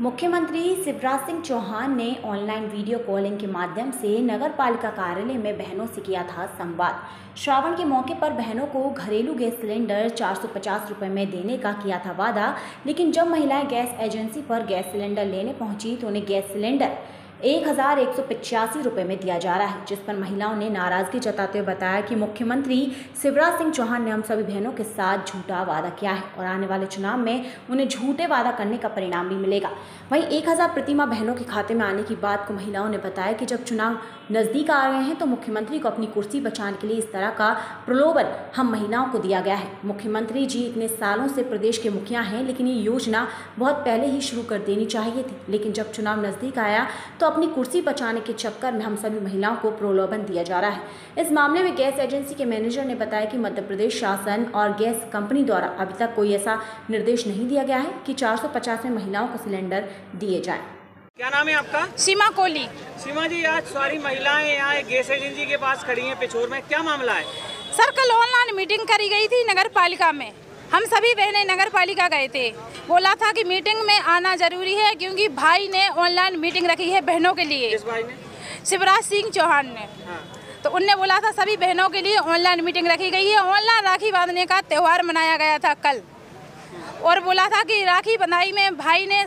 मुख्यमंत्री शिवराज सिंह चौहान ने online video calling के माध्यम से नगर पालिका कार्यालय में बहनों से किया था संवाद। श्रावण के मौके पर बहनों को घरेलू गैस सिलेंडर 450 रुपये में देने का किया था वादा, लेकिन जब महिलाएं गैस एजेंसी पर गैस सिलेंडर लेने पहुंची तो उन्हें गैस सिलेंडर 1185 रुपये में दिया जा रहा है, जिस पर महिलाओं ने नाराजगी जताते हुए बताया कि मुख्यमंत्री शिवराज सिंह चौहान ने हम सभी बहनों के साथ झूठा वादा किया है और आने वाले चुनाव में उन्हें झूठे वादा करने का परिणाम भी मिलेगा। वहीं 1000 प्रतिमाह बहनों के खाते में आने की बात को महिलाओं ने बताया कि जब चुनाव नजदीक आ रहे हैं तो मुख्यमंत्री को अपनी कुर्सी बचाने के लिए इस तरह का प्रलोभन हम महिलाओं को दिया गया है। मुख्यमंत्री जी इतने सालों से प्रदेश के मुखिया हैं, लेकिन ये योजना बहुत पहले ही शुरू कर देनी चाहिए थी, लेकिन जब चुनाव नजदीक आया तो अपनी कुर्सी बचाने के चक्कर में हम सभी महिलाओं को प्रलोभन दिया जा रहा है। इस मामले में गैस एजेंसी के मैनेजर ने बताया कि मध्य प्रदेश शासन और गैस कंपनी द्वारा अभी तक कोई ऐसा निर्देश नहीं दिया गया है कि 450 में महिलाओं को सिलेंडर दिए जाएं। क्या नाम है आपका? सीमा कोहली। सीमा जी, आज सारी महिलाएं यहाँ गैस एजेंसी के पास खड़ी हैं पिछोर में, क्या मामला है? सर, कल ऑनलाइन मीटिंग करी गई थी नगर पालिका में। हम सभी बहनें नगर पालिका गए थे। बोला था कि मीटिंग में आना जरूरी है क्योंकि भाई ने ऑनलाइन मीटिंग रखी है बहनों के लिए। किस भाई ने? शिवराज सिंह चौहान ने। हाँ। तो उनने बोला था सभी बहनों के लिए ऑनलाइन मीटिंग रखी गई है। ऑनलाइन राखी बांधने का त्यौहार मनाया गया था कल, और बोला था कि राखी बंधाई में भाई ने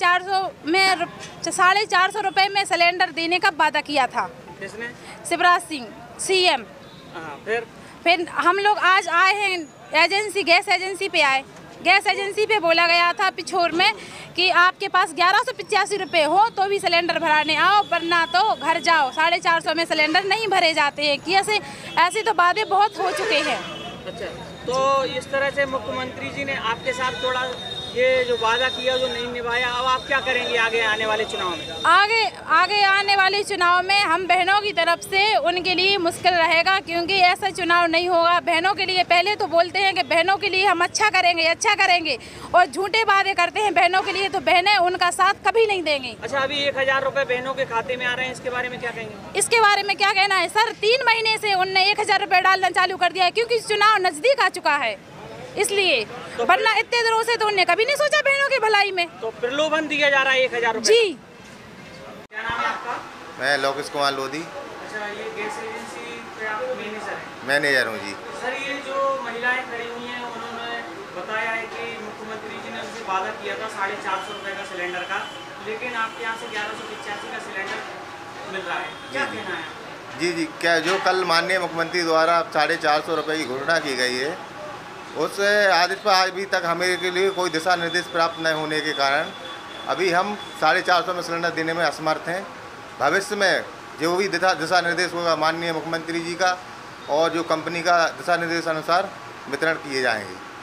450 रुपये में सिलेंडर देने का वादा किया था। किसने? शिवराज सिंह सीएम। फिर हम लोग आज आए हैं गैस एजेंसी पे आए। गैस एजेंसी पे बोला गया था पिछोर में कि आपके पास 1185 रुपये हो तो भी सिलेंडर भराने आओ, वरना तो घर जाओ। 450 में सिलेंडर नहीं भरे जाते हैं कि ऐसे तो वादे बहुत हो चुके हैं। अच्छा, तो इस तरह से मुख्यमंत्री जी ने आपके साथ थोड़ा ये जो वादा किया जो नहीं निभाया, अब आप क्या करेंगे आगे आने वाले चुनाव में? आगे आने वाले चुनाव में हम बहनों की तरफ से उनके लिए मुश्किल रहेगा, क्योंकि ऐसा चुनाव नहीं होगा। बहनों के लिए पहले तो बोलते हैं कि बहनों के लिए हम अच्छा करेंगे और झूठे वादे करते हैं बहनों के लिए, तो बहनें उनका साथ कभी नहीं देंगी। अच्छा, अभी 1000 रुपये बहनों के खाते में आ रहे हैं, इसके बारे में क्या कहेंगे? इसके बारे में क्या कहना है सर? 3 महीने से उनने 1000 रुपये डालना चालू कर दिया है, क्योंकि चुनाव नजदीक आ चुका है, इसलिए। तो वरना इतने दिनों से तो उन्हें कभी नहीं सोचा बहनों की भलाई में। तो प्रलोभन दिया जा रहा है 1000 रुपये। जी। क्या नाम है आपका? मैं लोकेश कुमार लोधी। अच्छा, ये गैस एजेंसी पे आप मैनेजर हैं? मैनेजर हूँ जी। सर, ये जो महिलाएं खड़ी हुई हैं उन्होंने बताया है कि मुख्यमंत्री जी ने उनसे वादा किया था 450 रुपये का सिलेंडर का, लेकिन आपके यहाँ से 1185 का सिलेंडर मिल रहा है, क्या कहना है? जी, क्या जो कल माननीय मुख्यमंत्री द्वारा 450 रुपये की घोषणा की गई है, उस आदेश पर अभी तक हमें के लिए कोई दिशा निर्देश प्राप्त न होने के कारण अभी हम 450 में सिलेंडर देने में असमर्थ हैं। भविष्य में जो भी दिशा निर्देश होगा माननीय मुख्यमंत्री जी का और जो कंपनी का दिशा निर्देश अनुसार वितरण किए जाएंगे।